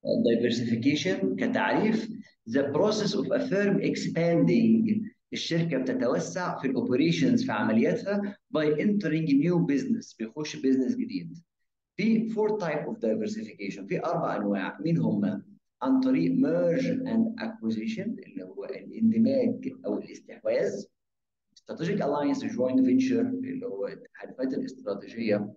diversification كتعريف the process of a firm expanding. الشركة بتتوسع في الاوبريشنز في عملياتها by entering new business، بيخش بيزنس جديد. في four type of diversification، في أربع أنواع. مين هم؟ عن طريق merge and acquisition اللي هو الاندماج أو الاستحواذ، strategic alliance joint venture اللي هو التحالفات الاستراتيجية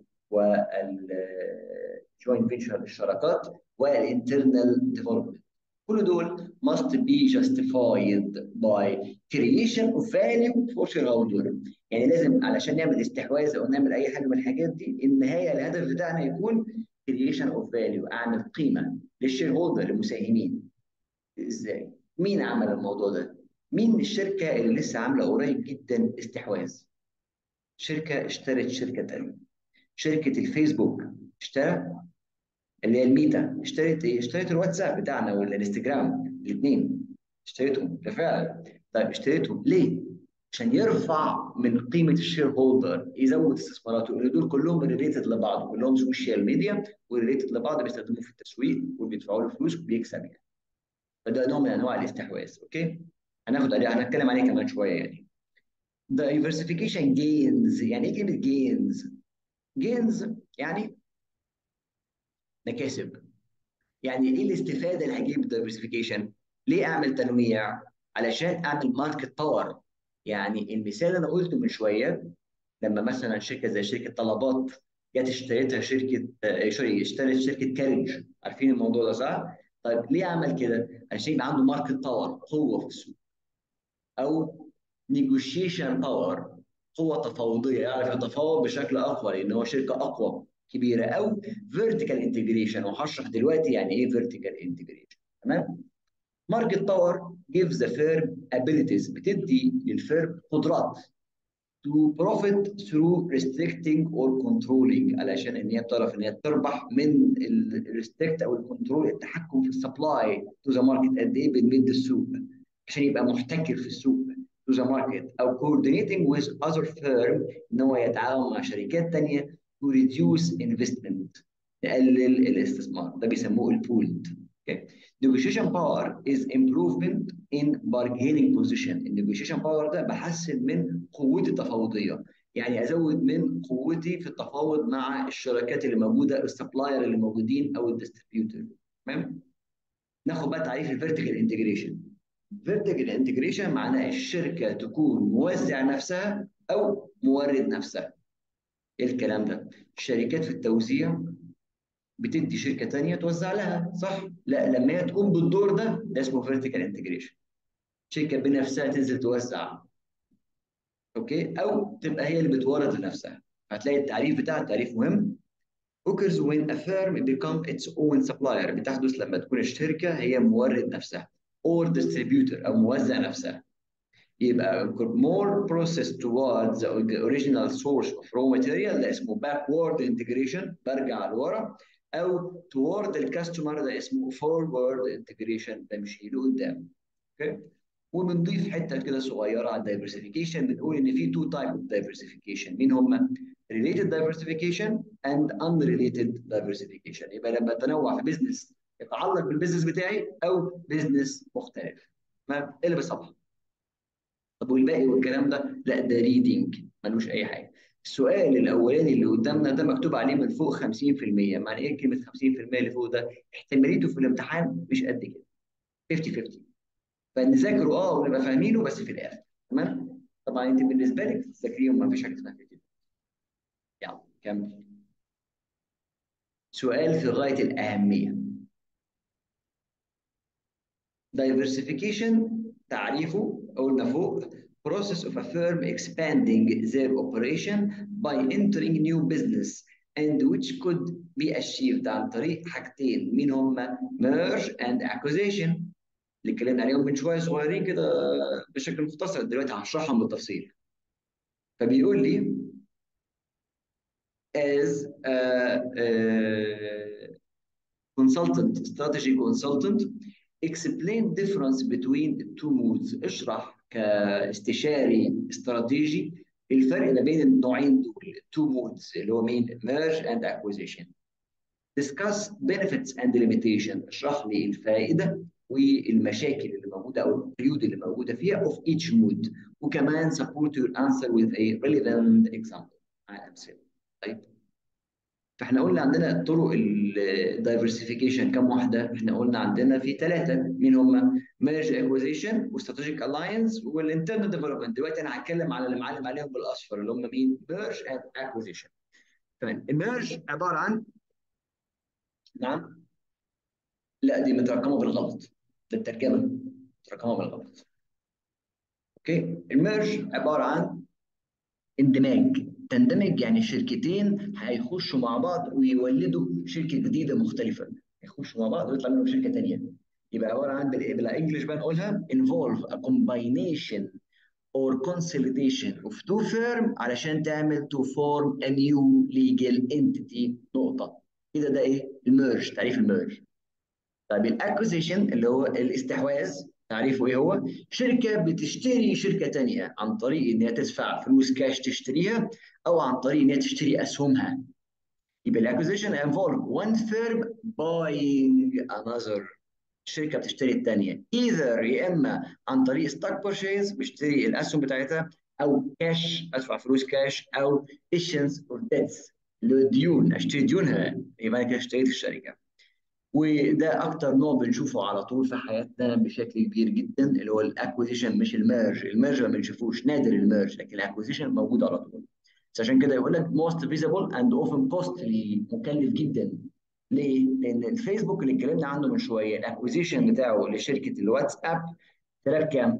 والجوينت فينشر الشراكات، والinternal development. كل دول must be justified by creation of value for shareholder. يعني لازم علشان نعمل استحواذ او نعمل اي حاجه من الحاجات دي، النهايه الهدف بتاعنا يكون creation of value، اعمل قيمه للشير هولدر المساهمين. ازاي؟ مين عمل الموضوع ده؟ مين الشركه اللي لسه عامله قريب جدا استحواذ؟ شركه اشترت شركه تانيه. شركه الفيسبوك اشترى اللي هي الميتا، اشترت ايه؟ اشترت الواتساب بتاعنا والانستجرام الاثنين، اشتريتهم بالفعل. طيب اشتريتهم ليه؟ عشان يرفع من قيمه الشير هولدر، يزود استثماراته، لان دول كلهم ريليتد لبعض، كلهم سوشيال ميديا وريليتد لبعض، بيستخدموه في التسويق وبيدفعوا له فلوس وبيكسب يعني. فده نوع من انواع الاستحواذ. اوكي؟ هناخد عليه، هنتكلم عليه كمان شويه يعني. diversification gains، يعني ايه كلمه gains؟ gains يعني مكاسب. يعني ايه الاستفاده اللي هجيب الدايفرسيفيكيشن؟ ليه اعمل تنويع؟ علشان اعمل ماركت باور. يعني المثال اللي انا قلته من شويه، لما مثلا شركه زي شركه طلبات جت اشتريتها شركه سوري، اشترت شركه كاريج، عارفين الموضوع ده صح؟ طيب ليه عمل كده؟ علشان يبقى عنده ماركت باور، قوه في السوق، او نيجوشيشن باور، قوه تفاوضيه، يعرف يتفاوض بشكل اقوى لان هو شركه اقوى كبيره، او فيرتيكال انتجريشن، وهشرح دلوقتي يعني ايه فيرتيكال انتجريشن. تمام؟ ماركت باور gives the firm abilities، بتدي للفيرم قدرات to profit through restricting or controlling، علشان ان هي بتعرف ان هي تربح من الريستريكت او الكنترول، التحكم في السبلاي تو ذا ماركت، قد ايه بنمد السوق عشان يبقى محتكر في السوق to the market، او coordinating with other firm، ان هو يتعاون مع شركات ثانيه to reduce investment، تقلل الاستثمار، ده بيسموه البولد. Okay. Negotiation power is improvement in bargaining position. النيجوشيشن باور ده بحسن من قوتي التفاوضيه، يعني ازود من قوتي في التفاوض مع الشركات اللي موجوده، السبلاير اللي موجودين او الديستريبيوتور. تمام؟ ناخد بقى تعريف الفيرتيكال انتجريشن. فيرتيكال انتجريشن معناه الشركه تكون موزع نفسها او مورد نفسها. ايه الكلام ده؟ الشركات في التوزيع بتدي شركه ثانيه توزع لها، صح؟ لا، لما هي تقوم بالدور ده اسمه فيرتيكال انتجريشن. شركه بنفسها تنزل توزع، اوكي، او تبقى هي اللي بتورد لنفسها. هتلاقي التعريف بتاع التعريف مهم. occurs when a firm become its own supplier، بتحدث لما تكون الشركه هي مورد نفسها or distributor او موزع نفسها. يبقى more process towards the original source of raw material، ده اسمه backward integration، برجع لورا، او toward الكاستمر، ده اسمه forward integration، بمشي لقدام. اوكي؟ وبنضيف حته كده صغيره على الدايفرسيفيكيشن، بنقول ان في تو تايب اوف دايفرسيفيكيشن. مين هم؟ related diversification and unrelated diversification. يبقى لما اتنوع في بزنس يتعلق بالبزنس بتاعي او بزنس مختلف. ما ايه اللي بيصبح؟ طب والباقي والكلام ده؟ لا، ده ريدنج ملوش اي حاجه. السؤال الاولاني اللي قدامنا ده مكتوب عليه من فوق 50%. معنى ايه كلمه 50% اللي فوق ده؟ احتماليته في الامتحان مش قد كده، 50 50. فنذاكره ونبقى فاهمينه بس في الاخر. تمام؟ طبعا انت بالنسبه لك تذاكريهم، ما فيش حاجه اسمها كده. يلا كمل. سؤال في غايه الاهميه. diversification تعريفه قلنا فوق process of a firm expanding their operation by entering new business and which could be achieved عن طريق حاجتين. مين هما؟ merge and acquisition اللي اتكلمنا عليهم من شويه صغيرين كده بشكل مختصر، دلوقتي هشرحهم بالتفصيل. فبيقول لي as a consultant, strategy consultant, explain difference between the two modes. اشرح كاستشاري استراتيجي الفرق ما بين النوعين دول، two modes، اللي هو مين؟ merge and acquisition. discuss benefits and limitation. اشرح لي الفائده والمشاكل اللي موجوده او القيود اللي موجوده فيها of each mood. وكمان support your answer with a relevant example. مع امثله. طيب، فاحنا قلنا عندنا طرق الدايفرسيفيكيشن كم واحده؟ احنا قلنا عندنا في ثلاثه. مين هم؟ ميرج اكوزيشن واستراتيجيك الاينس والانترنال ديفلوبمنت. دلوقتي انا هتكلم على اللي معلم عليهم بالاصفر اللي هم مين؟ ميرج اند اكوزيشن. تمام. الميرج عباره عن، نعم، لا دي مترقمه بالغلط، ده الترجمه مترقمه بالغلط. اوكي. الميرج عباره عن اندماج. تندمج يعني شركتين هيخشوا مع بعض ويولدوا شركه جديده مختلفه، يخشوا مع بعض ويطلع منهم شركه ثانيه. يبقى عباره عن بالانجلش بقى نقولها involve a combination or consolidation of two firm علشان تعمل to form a new legal entity. نقطه كده. ده ايه؟ الميرج. تعريف الميرج. طيب الاكوزيشن اللي هو الاستحواذ، تعريفه ايه هو؟ شركه بتشتري شركه تانيه عن طريق ان هي تدفع فلوس كاش تشتريها او عن طريق ان هي تشتري اسهمها. يبقى الاكوزيشن involve one firm buying another. الشركه بتشتري الثانيه either يا اما عن طريق ستوك بيرشيز بيشتري الاسهم بتاعتها، او كاش ادفع فلوس كاش، او issuance of debts اللي هو ديون اشتري ديونها، يبقى انا كده اشتريت الشركه. وده اكتر نوع بنشوفه على طول في حياتنا بشكل كبير جدا اللي هو الاكوزيشن مش الميرج. الميرج ما بنشوفوش، نادر الميرج، لكن الاكوزيشن موجود على طول. بس عشان كده يقول لك most visible and often costly، مكلف جدا. ليه؟ لان الفيسبوك اللي اتكلمنا عنه من شويه الاكوزيشن بتاعه لشركه الواتساب طلع كام؟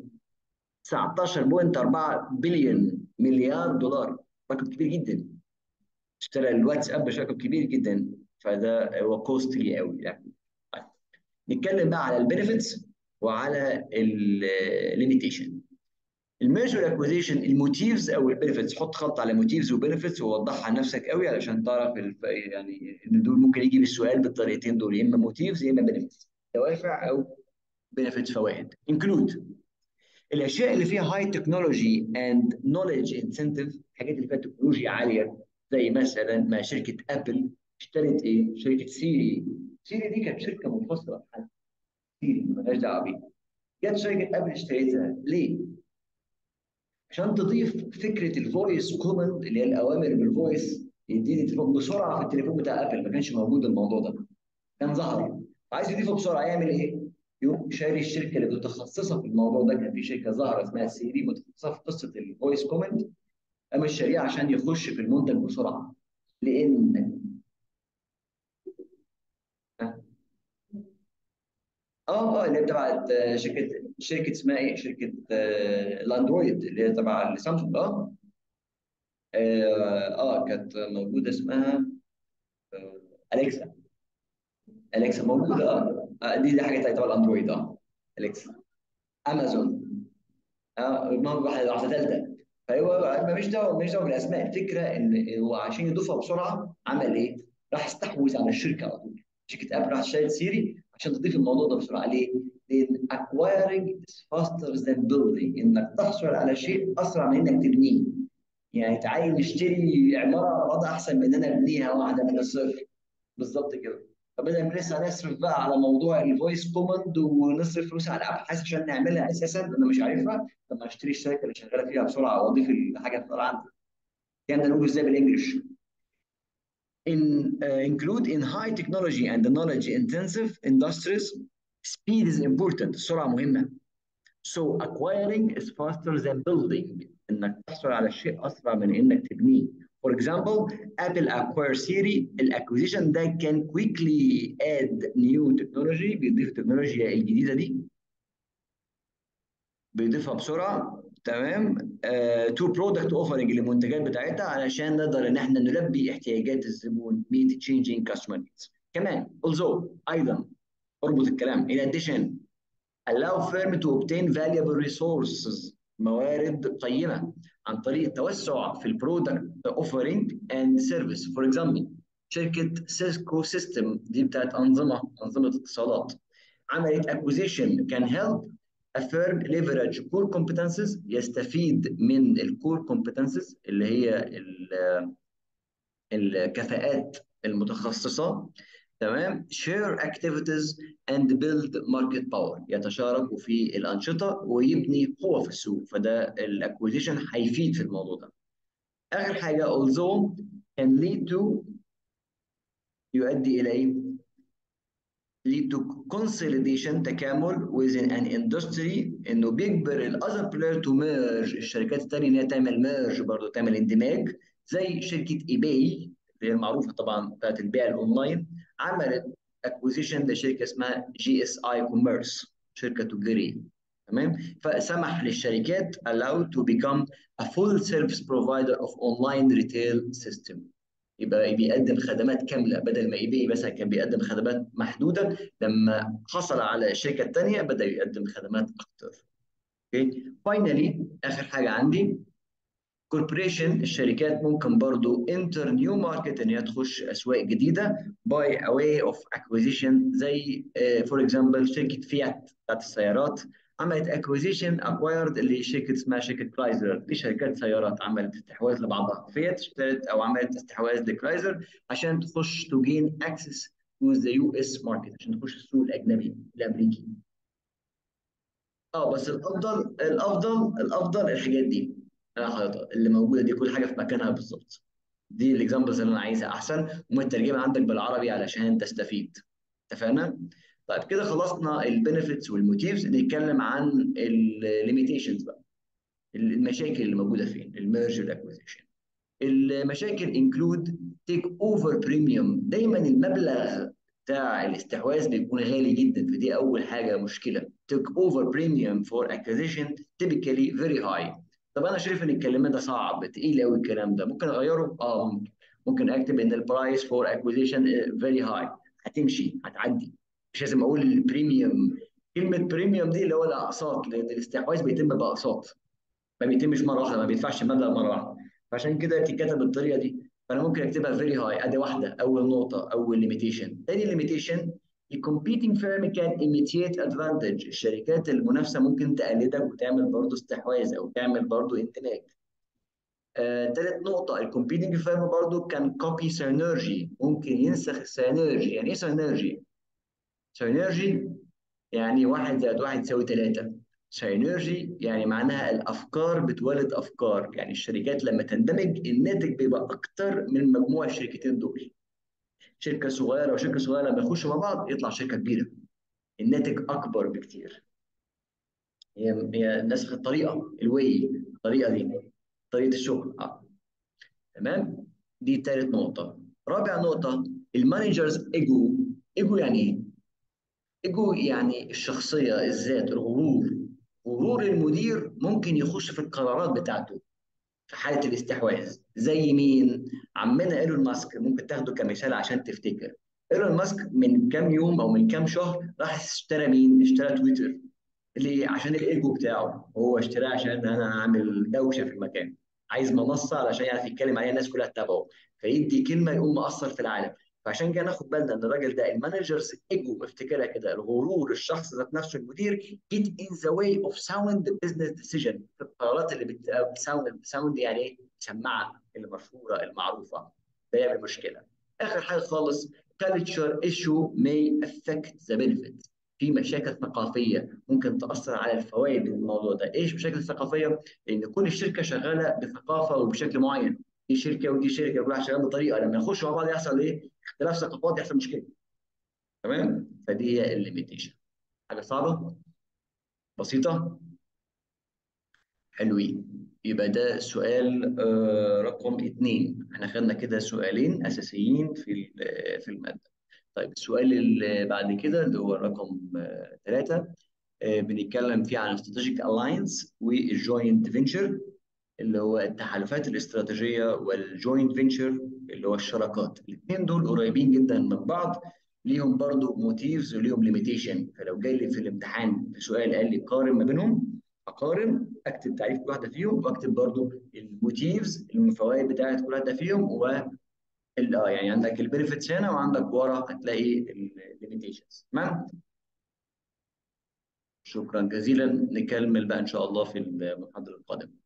19.4 بليون مليار دولار. رقم كبير جدا. اشترى الواتساب برقم كبير جدا، فده هو كوستلي قوي يعني. نتكلم بقى على البنفيتس وعلى الليميتيشن. الميرجر اكوزيشن، الموتيفز او البنفيتس. حط خط على موتيفز وبنفيتس ووضحها لنفسك قوي علشان تعرف يعني ان دول ممكن يجي بالسؤال بالطريقتين دول، يا اما موتيفز يا اما بنفيتس، دوافع او بنفيتس فوائد. انكلود الاشياء اللي فيها هاي تكنولوجي اند نوليدج انسنتيف، الحاجات اللي فيها تكنولوجيا عاليه، زي مثلا ما شركه ابل اشترت ايه؟ شركه سيري. سيري دي كانت شركه منفصله عن سيري، مالهاش دعوه بيها. جت شركه ابل اشتريتها ليه؟ عشان تضيف فكره الفويس كوماند اللي هي الاوامر بالفويس، يديني تليفون بسرعه في التليفون بتاع ابل. ما كانش موجود الموضوع ده، كان ظهر. عايز يضيفه بسرعه يعمل ايه؟ يقوم شاري الشركه اللي متخصصه في الموضوع ده. كان في شركه ظاهره اسمها سيري متخصصه في قصه الفويس كوماند، قام الشريعه عشان يخش في المنتج بسرعه. لان اللي هي تبع شركه اسمها ايه؟ شركه الاندرويد اللي هي تبع سامسونج. كانت موجوده اسمها اليكسا. اليكسا موجوده. دي حاجه تبع الاندرويد. اليكسا. امازون. المهم واحده ثالثه. فهو ماليش دعوه، ماليش دعوه بالاسماء. الفكره ان هو عشان يضيفها بسرعه عمل ايه؟ راح استحوذ على الشركه على طول. شركه ابل راح اشترت سيري عشان تضيف الموضوع ده بسرعه. ليه؟ لان acquiring is faster than building. انك تحصل على شيء اسرع من انك تبنيه. يعني تعالي نشتري عماره على بعضها احسن من ان انا ابنيها واحده من الصفر. بالظبط كده. فبدل ما لسه نصرف بقى على موضوع الفويس كوماند ونصرف فلوس على ابحاث عشان نعملها اساسا انا مش عارفها، طب ما اشتري الشركه اللي شغاله فيها بسرعه واضيف الحاجه بسرعه عندي. كان نقول ازاي بالانجلش؟ include in high technology and knowledge intensive industries speed is important. السرعه مهمه. So acquiring is faster than building. انك تحصل على الشيء اسرع من انك تبنيه. For example, Apple acquire Siri. الاكوزيشن ده كان quickly add new technology، بيضيف التكنولوجيا الجديده دي، بيضيفها بسرعه. تمام. تو برودكت اوفرنج للمنتجات بتاعتها علشان نقدر ان احنا نلبي احتياجات الزبون meet changing customer needs. كمان although ايضا اربط الكلام in addition allow firm to obtain valuable resources، موارد قيمة، عن طريق التوسع في البرودكت offering and service. For example شركة سيسكو سيستم دي بتاعت أنظمة اتصالات، عملت acquisition can help a firm leverage core competencies. يستفيد من الكور competencies اللي هي الكفاءات المتخصصة تمام. share activities and build market power، يتشاركوا في الأنشطة ويبني قوة في السوق، فده الاكوزيشن هيفيد في الموضوع ده. آخر حاجة although can lead to، يؤدي إلى إيه؟ lead to consolidation، تكامل within an industry، انه بيجبر الاذر بلاير تو ميرج، الشركات الثانيه ان هي تعمل ميرج برضه، تعمل اندماج. زي شركه اي باي اللي هي المعروفه طبعا بتاعت البيع الاونلاين، عملت اكوزيشن لشركه اسمها جي اس اي كوميرس، شركه تجاريه. تمام. فسمح للشركات allowed to become a full service provider of online retail system، يبقى بيقدم خدمات كامله بدل ما اي بي مثلا كان بيقدم خدمات محدوده. لما حصل على الشركه الثانيه بدا يقدم خدمات اكتر. اوكي. فاينلي اخر حاجه عندي، كوربريشن، الشركات ممكن برضو انتر نيو ماركت، ان هي تخش اسواق جديده باي ا واي اوف اكويزيشن. زي فور اكزامبل شركه فيات بتاعت السيارات عملت اكويزيشن اكوايرد اللي شركه اسمها شركه كرايزر، دي شركات سيارات عملت استحواذ لبعضها. فيات اشترت او عملت استحواذ لكرايزر عشان تخش تو جين اكسس تو ذا يو اس ماركت، عشان تخش السوق الاجنبي الامريكي. اه بس الافضل الحاجات دي انا حاططها اللي موجوده دي، كل حاجه في مكانها بالظبط. دي الاكزامبلز اللي انا عايزها احسن، ومترجمه عندك بالعربي علشان تستفيد. اتفقنا؟ طيب كده خلصنا البنفيتس والموتيفز، نتكلم عن الليميتيشنز بقى، المشاكل اللي موجوده فين الميرج والاكوزيشن. المشاكل انكلود تيك اوفر بريميوم، دايما المبلغ بتاع الاستحواذ بيكون غالي جدا، فدي اول حاجه مشكله. تيك اوفر بريميوم فور اكوزيشن typically very high. طب انا شايف ان الكلمه ده صعب تقيل قوي، الكلام ده ممكن اغيره؟ اه ممكن اكتب ان البرايس فور اكوزيشن فيري هاي، هتمشي هتعدي. مش لازم اقول البريميوم. كلمه بريميوم دي اللي هو الاقساط، لان الاستحواذ بيتم باقساط، ما بيتمش مره واحده، ما بيدفعش المبلغ مره واحده، فعشان كده بتتكتب بالطريقه دي. فانا ممكن اكتبها فيري هاي، ادي واحده اول نقطه، اول ليميتيشن. تاني ليميتيشن، الكومبيتنج فيرم كان ايميتيت ادفانتج، الشركات المنافسه ممكن تقلدك وتعمل برضه استحواذ او تعمل برضه اندماج. تالت نقطة، الكومبيتنج فيرم برضو كان كوبي سينرجي، ممكن ينسخ السينرجي. يعني ايه سينرجي؟ سينرجي يعني واحد زائد واحد يساوي ثلاثة. سينرجي يعني معناها الأفكار بتولد أفكار، يعني الشركات لما تندمج الناتج بيبقى أكتر من مجموع الشركتين دول. شركة صغيرة وشركة صغيرة لما يخشوا مع بعض يطلع شركة كبيرة، الناتج أكبر بكتير. هي نسخ الطريقة الطريقة دي طريقة الشغل تمام. دي تالت نقطة. رابع نقطة، المانجرز ايجو. ايجو يعني ايه؟ ايجو يعني الشخصيه، الذات، الغرور. غرور المدير ممكن يخش في القرارات بتاعته في حاله الاستحواذ. زي مين؟ عمنا ايلون ماسك، ممكن تاخده كمثال عشان تفتكر. ايلون ماسك من كام يوم او من كام شهر راح اشترى مين؟ اشترى تويتر. ليه؟ عشان الايجو بتاعه، هو اشتراه عشان انا اعمل دوشه في المكان، عايز منصه علشان يعرف يتكلم عليها الناس كلها تتابعه، فيدي كلمه يقوم مأثر في العالم. فعشان كده ناخد بالنا ان الراجل ده المانجرز ايجو، افتكرها كده، الغرور، الشخص ذات نفسه المدير get in the way of sound business decision، في القرارات اللي ساوند يعني ايه؟ مسمعه، المشهوره المعروفه، ده يعمل مشكله. اخر حاجه خالص، culture issue may affect the benefit، في مشاكل ثقافيه ممكن تاثر على الفوائد من الموضوع ده. ايش مشاكل ثقافيه؟ ان كل شركه شغاله بثقافه وبشكل معين، دي شركه ودي شركه، كل واحد شغال بطريقه، لما يخشوا مع بعض يحصل ايه؟ اختلاف ثقافات، يحصل مشكله. تمام. فدي هي الليميتيشن. حاجه صعبه؟ بسيطه؟ حلوين. يبقى ده سؤال رقم اتنين. احنا خدنا كده سؤالين اساسيين في الماده. طيب السؤال اللي بعد كده اللي هو رقم ثلاثة، بنتكلم فيه عن استراتيجيك الاينس والجوينت فينشر، اللي هو التحالفات الاستراتيجيه، والجوينت فينشر اللي هو الشراكات. الاثنين دول قريبين جدا من بعض، ليهم برضو موتيفز وليهم ليميتيشن. فلو جاي لي في الامتحان في سؤال قال لي قارن ما بينهم، اقارن، اكتب تعريف كل واحده فيهم، واكتب برضو الموتيفز، الفوائد بتاعت كل واحده فيهم، يعني عندك البنفيتس هنا، وعندك ورا هتلاقي الليميتيشنز. تمام. شكرا جزيلا، نكمل بقى ان شاء الله في المحاضره القادمه.